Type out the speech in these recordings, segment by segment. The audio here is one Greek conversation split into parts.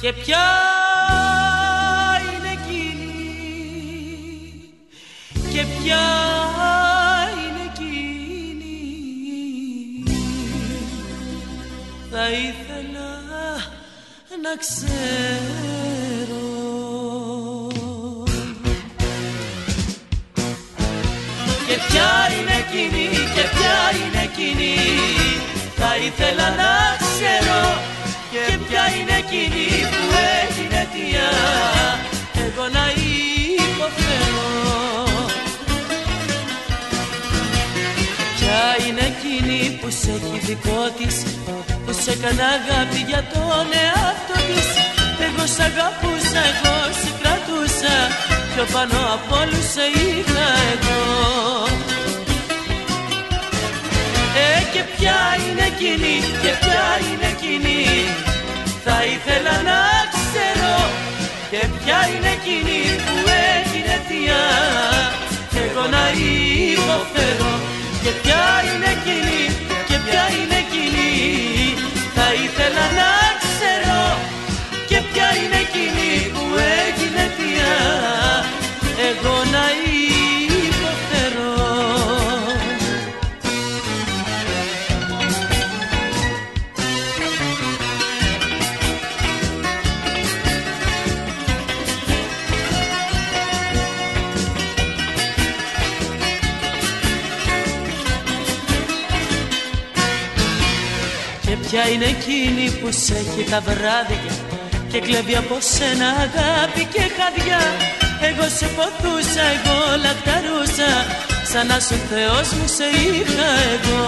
Και ποια είναι εκείνη, και ποια είναι εκείνη, θα ήθελα να ξέρω. Και ποια είναι εκείνη, και ποια είναι εκείνη, θα ήθελα να ξέρω. Και ποια είναι εκείνη που έγινε αιτία εγώ να υποφέρω. Ποια είναι εκείνη που σε έχει δικό της, που σε έκανε αγάπη για τον εαυτό της. Εγώ σ' αγαπούσα, εγώ σε κρατούσα, πιο πάνω απ' όλους σε είχα εγώ. Και ποια είναι εκείνη, και ποια είναι εκείνη, θα ήθελα να ξέρω. Και ποια είναι εκείνη που έγινε αιτία εγώ να υποφέρω. Και ποια είναι εκείνη, και ποια είναι εκείνη, θα ήθελα να ξέρω. Και ποια είναι εκείνη που έγινε αιτία εγώ να υποφέρω. Ποια είναι εκείνη που σε έχει τα βράδια και κλέβει από σένα αγάπη και καρδιά. Εγώ σε ποθούσα, εγώ λαχταρούσα, σαν να σου Θεός μου σε είχα εγώ.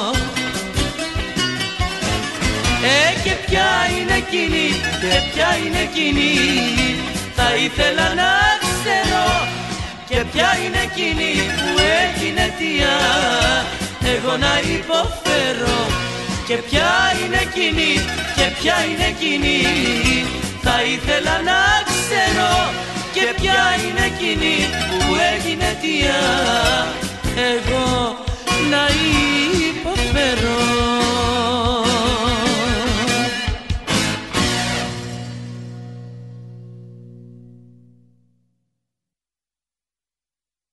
Και ποια είναι εκείνη, και ποια είναι εκείνη, θα ήθελα να ξέρω. Και ποια είναι εκείνη που έγινε αιτία εγώ να υποφέρω. Και ποια είναι εκείνη, και ποια είναι εκείνη, θα ήθελα να ξέρω. Και ποια είναι εκείνη που έγινε αιτία εγώ να